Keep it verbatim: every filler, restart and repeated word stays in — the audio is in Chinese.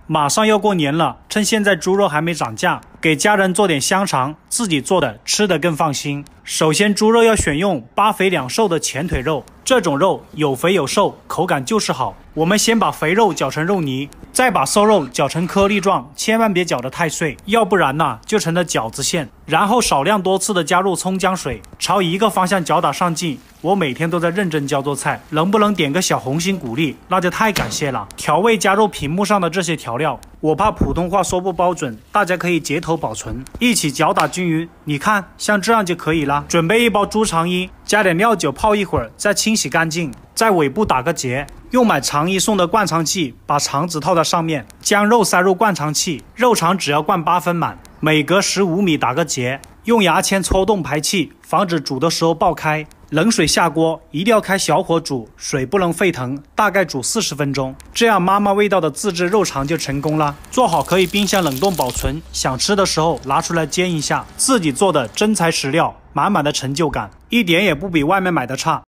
马上要过年了，趁现在猪肉还没涨价，给家人做点香肠，自己做的吃得更放心。首先，猪肉要选用八肥两瘦的前腿肉，这种肉有肥有瘦，口感就是好。我们先把肥肉搅成肉泥，再把瘦肉搅成颗粒状，千万别搅得太碎，要不然呢就成了饺子馅。然后少量多次的加入葱姜水，朝一个方向搅打上劲。我每天都在认真教做菜，能不能点个小红心鼓励，那就太感谢了。调味加入屏幕上的这些调料，我怕普通话说不标准，大家可以截图保存，一起搅打均匀。你看，像这样就可以了。准备一包猪肠衣，加点料酒泡一会儿，再清洗干净，在尾部打个结。用买肠衣送的灌肠器把肠子套在上面，将肉塞入灌肠器，肉肠只要灌八分满，每隔十五米打个结，用牙签戳洞排气，防止煮的时候爆开。冷水下锅，一定要开小火煮，水不能沸腾，大概煮四十分钟，这样妈妈味道的自制肉肠就成功了。做好可以冰箱冷冻保存，想吃的时候拿出来煎一下。自己做的真材实料，满满的成就感，一点也不比外面买的差。